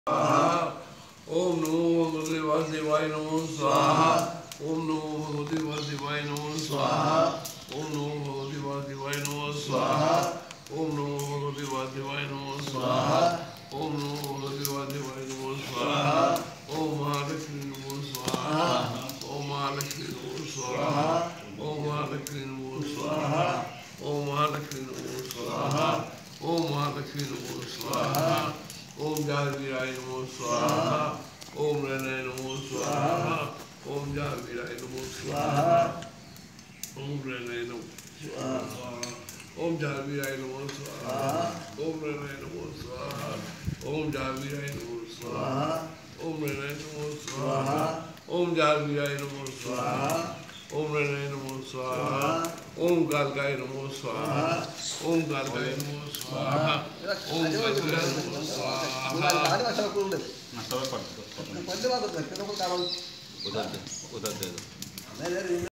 ओम नमो भगवते वासुदेवाय नमो स्वाहा। ओम नमो भगवते वासुदेवाय नमो स्वाहा। ओम नमो भगवते वासुदेवाय नमो स्वाहा। ओम नमो भगवते वासुदेवाय नमो स्वाहा। ओम नमो भगवते वासुदेवाय नमो स्वाहा। ओम महालक्ष्मी नमो स्वाहा। ओम महालक्ष्मी नमो स्वाहा। ओम महालक्ष्मी नमो स्वाहा। ओम महालक्ष्मी नमो स्वाहा। ओम महालक्ष्मी नमो स्वाहा। ओम जागवीराय नमो स्वाहा। ओम रणय नमो स्वाहा। ओम जागवीराय नमो स्वाहा। ओम रणय नमो स्वाहा। ओम जागवीराय नमो स्वाहा। ओम रणय नमो स्वाहा। ओम जागवीराय नमो स्वाहा। ओम रणय नमो स्वाहा। ओम जागवीराय नमो स्वाहा। ओम रणय नमो स्वाहा। ओम गार्गाय नमो स्वाहा। ओम गार्गाय नमो स्वाहा। ओम गार्गाय नमो स्वाहा। उधर दे